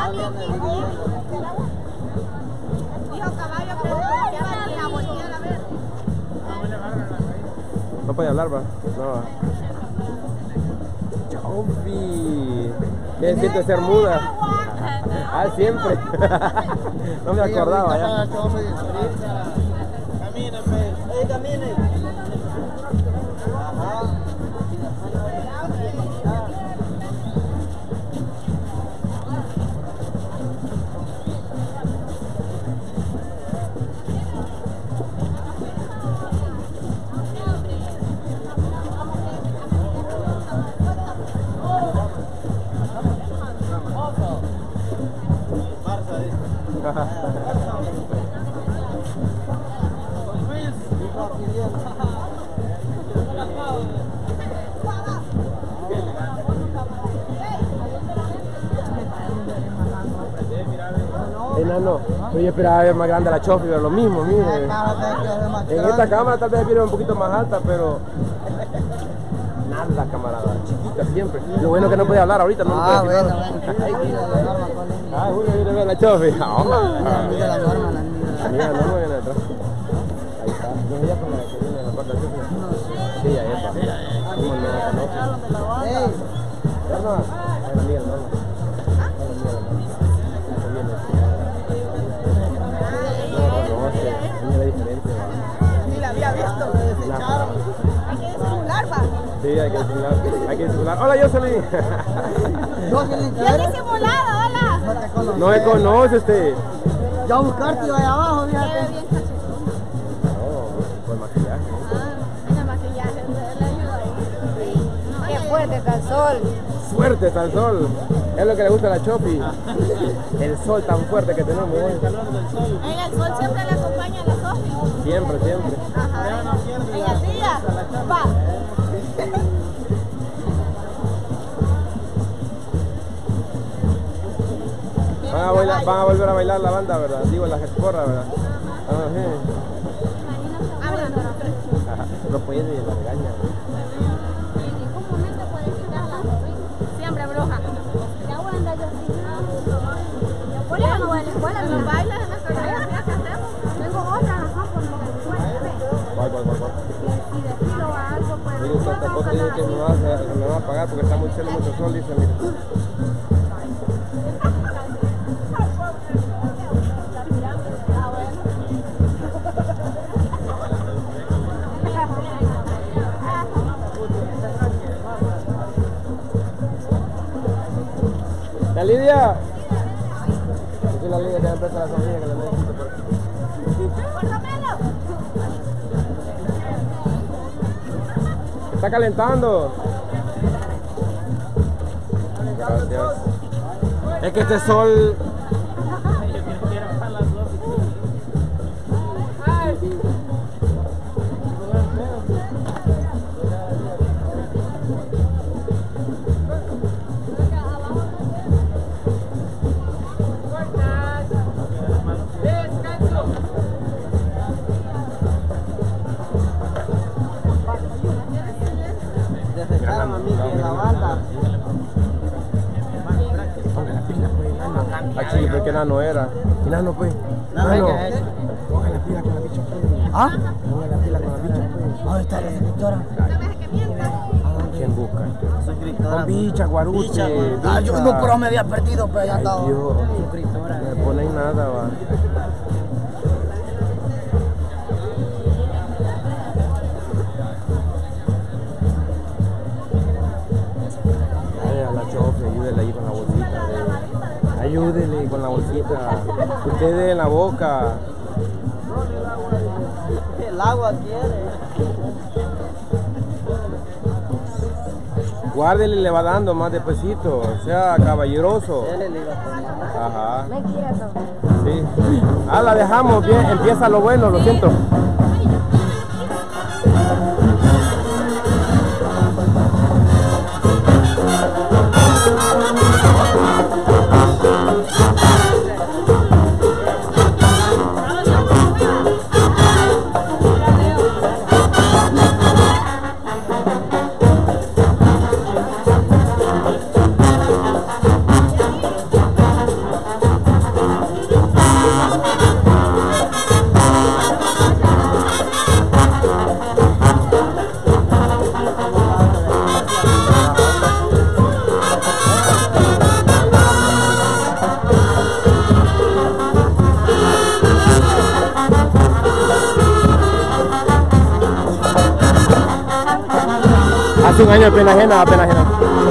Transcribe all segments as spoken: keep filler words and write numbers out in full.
Dijo caballo que iba a voltear a ver. No puede hablar, va. No. Chofi. ¿Qué siente ser muda? Ah, siempre. No me acordaba ya. Camine, pues. ¡Ey, camine! Ajá. Enano, oye, esperaba ver más grande la Chofi, pero lo mismo, mire. En esta cámara tal vez viene un poquito más alta, pero nada, camarada, chiquita siempre. Lo bueno que no puede hablar ahorita, no Ah, lo puede bueno, decir bueno. Ah, Julio, mire, ve la Chofi. La amiga la norma, la La amiga la norma viene atrás. Ahí está. ¿No es ella con la que viene en la parte de Chofi? Sí, ahí está. ¿Cómo no la conoce? Ey. Norma, es la amiga la norma. Es la amiga la norma. Ni la había visto. Hay que disimular, va. Sí, hay que disimular. Hay que disimular. Hola, Jocelyn. Jocelyn, Yo he disimulado, hola. no te conoces. No me conoce usted. Ya buscarte ahí abajo, Queda fíjate. bien cachetón. No, por maquillaje. Ah, ese maquillaje le ayuda ahí. Qué fuerte está el sol. Fuerte está el sol. Es lo que le gusta a la Chofi. El sol tan fuerte que tenemos hoy. En el sol siempre le acompaña a la Sofía. Siempre, siempre. Ajá. En el día, va. Van a, bailar, van a volver a bailar la banda, ¿verdad? Digo, las escorras, ¿verdad? Ah, sí. Hablando. No puede, la regaña. En ningún momento puede quitarla. Siempre bruja. Ya voy a andar yo así. Por eso no voy a la escuela. Los bailes en las coreografías que hacemos. Tengo otra razón por lo que la escuela. ¿Cuál, cuál, cuál, cuál? Si desfilo a algo, pues. Digo, Santa Cosa dice que me va, a, me va a pagar porque está muy cielo, mucho sol, dice, mira. La Lidia. Esa es la Lidia que me presta la comida que le necesito por aquí. Está calentando. Gracias. Es que este sol. Aquí, ¿por qué nano era? ¿Qué nano, pues? Nano. Ponga la pila con la bicha, pues. ¿Ah? Ponga la pila con la bicha, pues. ¿Dónde está la escritora? ¿Quién busca? Suscriptora. Con bicha, guaruche. Bicha, guaruche. Ah, yo no, pero me había perdido, pero ya Ay, estaba. Dios. Suscriptora. No me ponen nada, va. Ay, a la Chofi, ayúdele ahí con la bolsita. De... Ayúdele con la bolsita. Ustedes en la boca. El agua quiere. Guárdele y le va dando más despacito. Sea caballeroso. Él le iba a tomar. Ajá. Me quieto. Sí. Ah, la dejamos bien. Empieza lo bueno, lo siento. un año de pena ajena, pena ajena.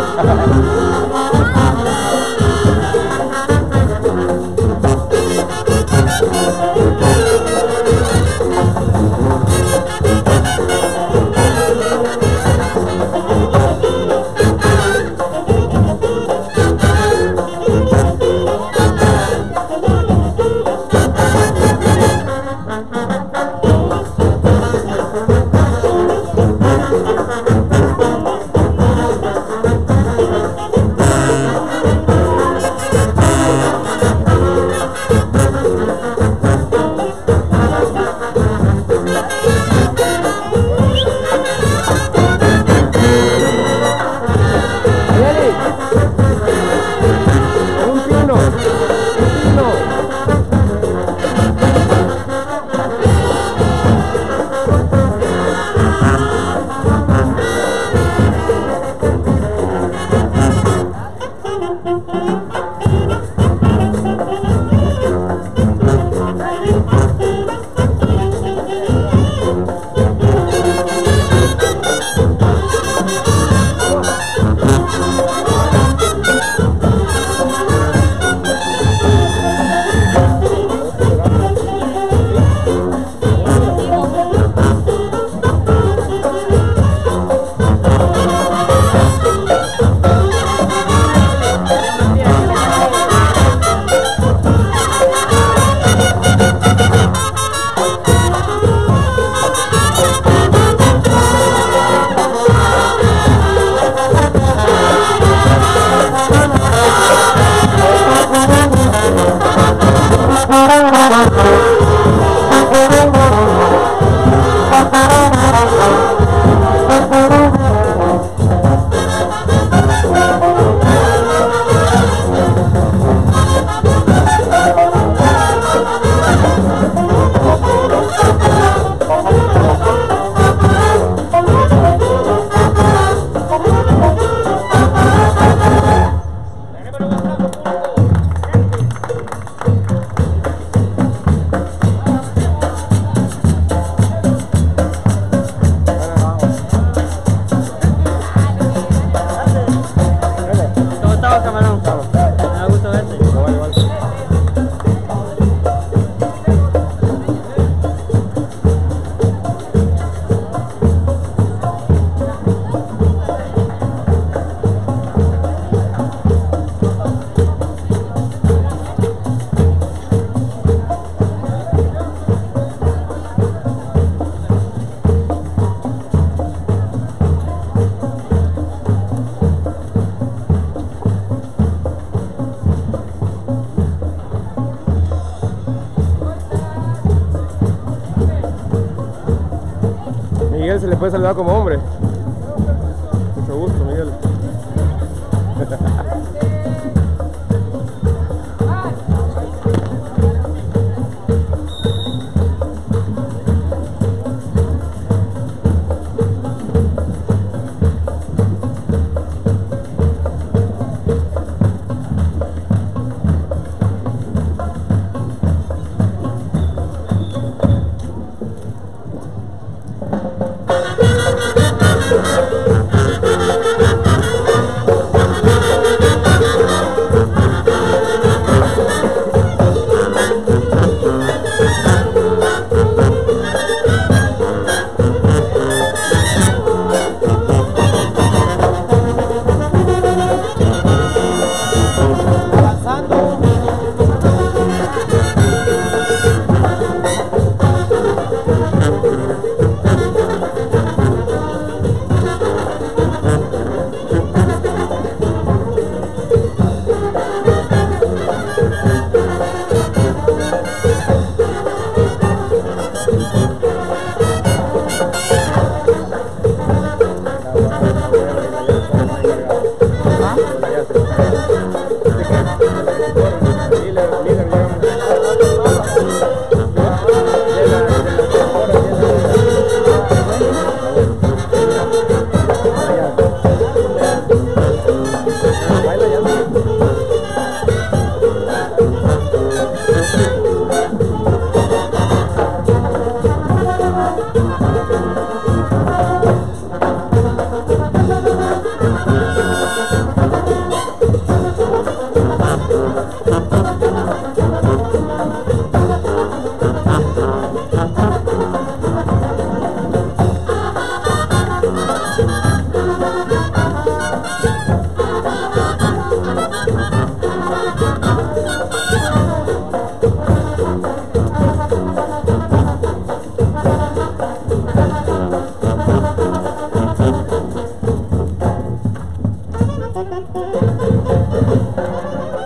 Miguel, ¿se le puede saludar como hombre? Mucho gusto, Miguel.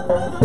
Bye.